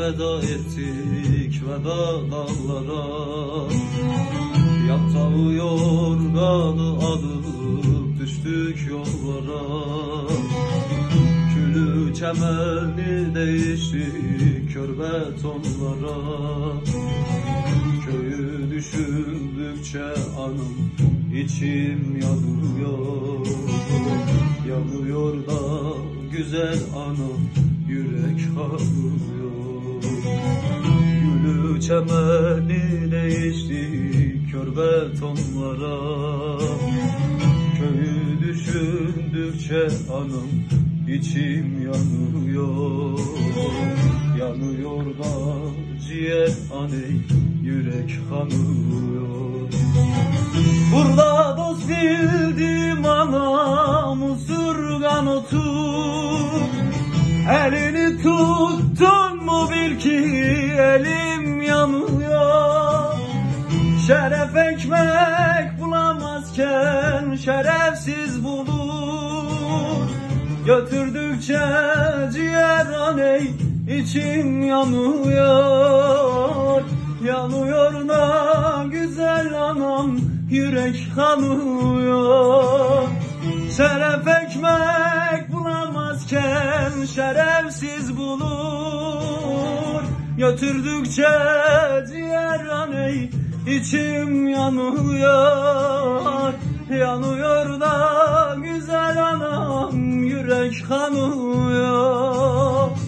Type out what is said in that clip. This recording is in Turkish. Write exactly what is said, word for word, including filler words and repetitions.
veda ettik veda dağlara. Yatağı yorganı alıp düştük yollara. Külü çemeni değiştik kör betonlara. Köyü düşündükçe anım içim yanıyor. Yanıyor da güzel anam, yürek kanıyor. Gülü çemeni değiştik kör betonlara. Köyü düşündükçe anam içim yanıyor. Yanıyor da ciğer aney, yürek kanıyor. Burada dost bildim anam, usurgan otur. Elini tuttun mu bil ki elim yanıyor. Şeref ekmek bulamazken şerefsiz bulur. Götürdükçe ciğer aney, içim yanıyor. Yanıyor da güzel anam, yürek kanıyor. Şeref ekmek bulamazken şerefsiz bulur. Götürdükçe ciğer aney, içim yanıyor. Yanıyor da güzel anam, yürek kanıyor.